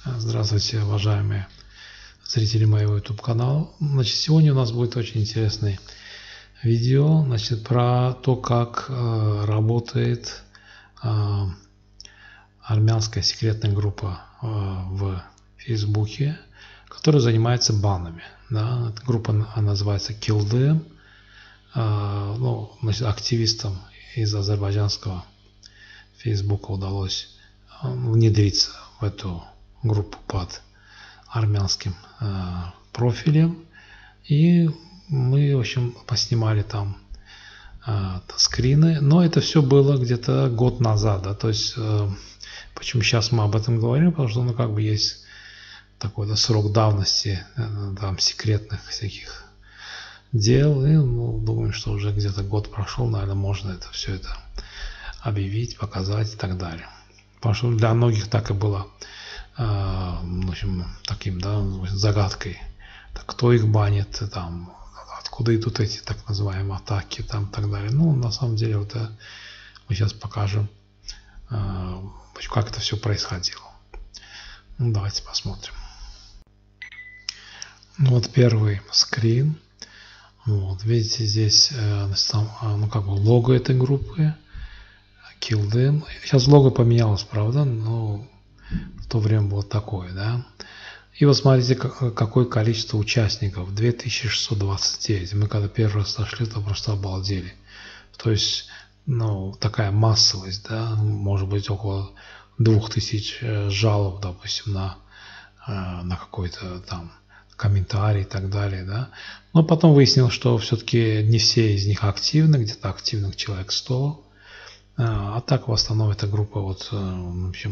Здравствуйте, уважаемые зрители моего YouTube канала. Значит, сегодня у нас будет очень интересное видео, значит, про то, как работает армянская секретная группа в Фейсбуке, которая занимается банами. Да? Эта группа называется Kildem. Значит, активистам из азербайджанского Фейсбука удалось внедриться в эту группу под армянским профилем, и мы, в общем, поснимали там скрины, но это все было где-то год назад, да, то есть почему сейчас мы об этом говорим, потому что как бы есть такой срок давности там секретных всяких дел, и думаем, что уже где-то год прошел, наверное, можно все это объявить, показать и так далее. Потому что для многих так и было, в общем, таким, да, загадкой, кто их банит, там, откуда идут эти так называемые атаки, там, и так далее. На самом деле, вот мы сейчас покажем, как это все происходило. Давайте посмотрим. Вот первый скрин. Вот, видите, здесь как бы лого этой группы Kildem. Сейчас лого поменялось, правда, но в то время было такое, да. И вот смотрите, какое количество участников. 2629. Мы когда первый раз зашли, то просто обалдели. То есть, такая массовость, да, может быть около 2000 жалоб, допустим, на какой-то там комментарий и так далее, да. Но потом выяснилось, что все-таки не все из них активны, где-то активных человек 100. А так в основном эта группа в общем,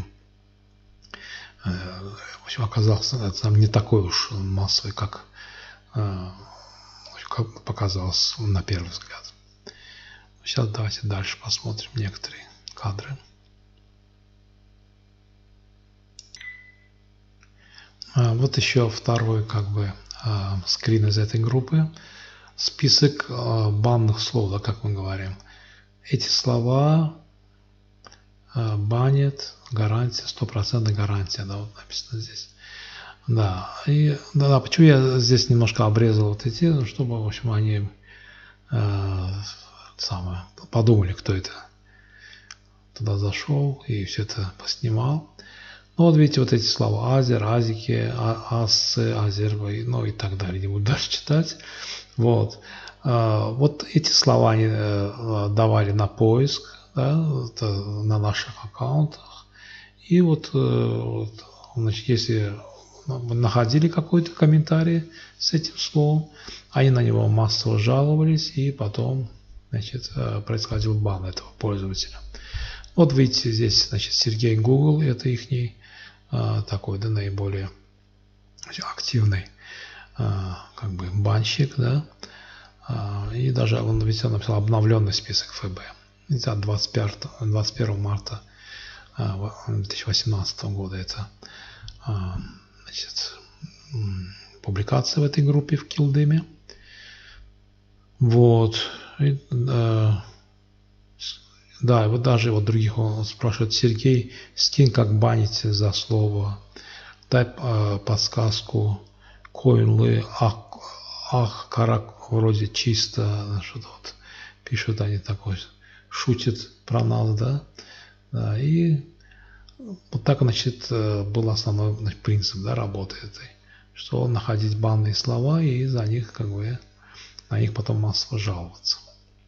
оказался там не такой уж массовый, как показалось на первый взгляд. Сейчас давайте дальше посмотрим некоторые кадры. Вот еще второй скрин из этой группы. Список банных слов, да, как мы говорим. Эти слова банят, гарантия, 100% гарантия, да, вот написано здесь. Да, и да, почему я здесь немножко обрезал вот эти, чтобы, в общем, они подумали, кто это туда зашел и все это поснимал. Вот видите, вот эти слова азер, азики, ассы, азербай, и так далее, не буду дальше читать. Вот эти слова они давали на поиск, да, на наших аккаунтах. И значит, если находили какой-то комментарий с этим словом, они на него массово жаловались, и потом, значит, происходил бан этого пользователя. Вот видите, здесь, значит, Сергей Google, это ихний такой, да, наиболее активный банщик, да. И даже он написал обновленный список ФБ. От 21 марта 2018 года это, значит, публикация в этой группе в Kildem. Вот. Да, и вот даже других он спрашивает: Сергей, скинь, как банить за слово, дай подсказку, коинлы, карак вроде чисто, что-то пишут они такое, шутит про нас, да, и вот так, значит, был основной принцип, да, работы этой, что находить банные слова и за них, на них потом массово жаловаться.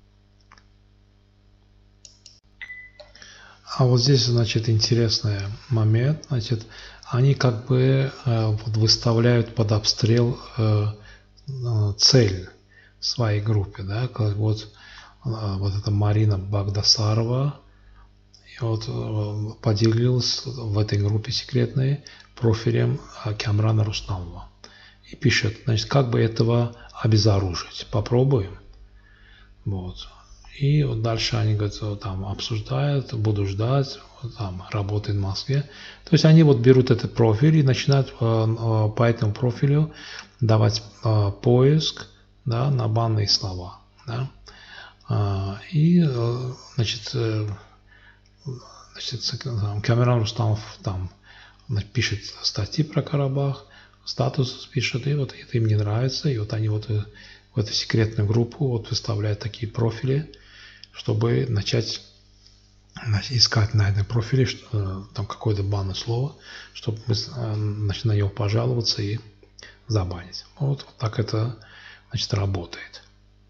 А вот здесь, значит, интересный момент, значит, они выставляют под обстрел цель в своей группе, да, вот эта Марина Багдасарова, и поделилась в этой группе секретной профилем Камрана Рустамова и пишет, значит, как бы этого обезоружить, попробуем, вот. И дальше они, говорят, там обсуждают, буду ждать, там работает в Москве. То есть они берут этот профиль и начинают по этому профилю давать поиск, да, на банные слова, да. И, значит, Камран Рустамов там пишет статьи про Карабах, статус пишет, и вот это им не нравится, и вот они вот в эту секретную группу вот выставляют такие профили, чтобы начать искать на этом профиле там какое-то банное слово, чтобы мы на него пожаловаться и забанить. Вот так это, значит, работает.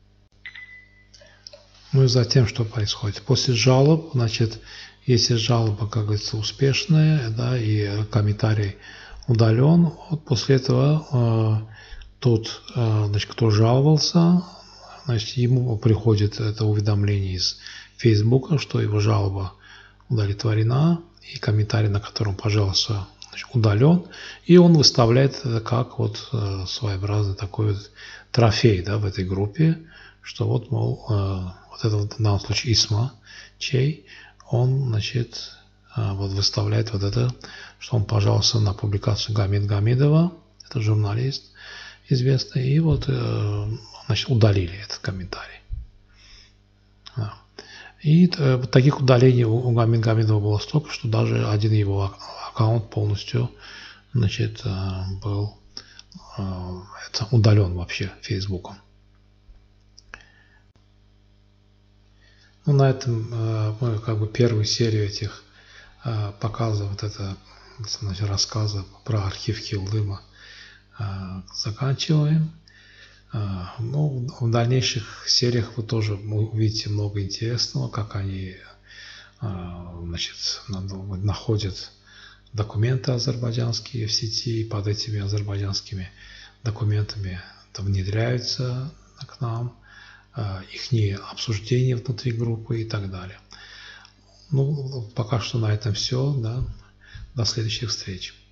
Ну и затем что происходит? После жалоб, значит, если жалоба, как говорится, успешная, да, и комментарий удален, вот после этого тот, значит, кто жаловался, значит, ему приходит это уведомление из Facebook, что его жалоба удовлетворена, и комментарий, на котором, пожалуйста, значит, удален, и он выставляет это как вот своеобразный такой вот трофей, да, в этой группе, что вот, мол, вот это в данном случае Исма Чей, он, значит, вот выставляет вот это, что он пожаловался на публикацию Гамид Гамидова, это журналист известный, и вот, значит, удалили этот комментарий. И таких удалений у Гамид Гамидова было столько, что даже один его аккаунт полностью, значит, был удален вообще Фейсбуком. Ну, на этом мы как бы первую серию этих показов, вот это, значит, рассказа про архив Хилдыма заканчиваем. Ну, в дальнейших сериях вы тоже увидите много интересного, как они, значит, находят документы азербайджанские в сети, и под этими азербайджанскими документами внедряются к нам, их обсуждения внутри группы и так далее. Ну, пока что на этом все, да. До следующих встреч.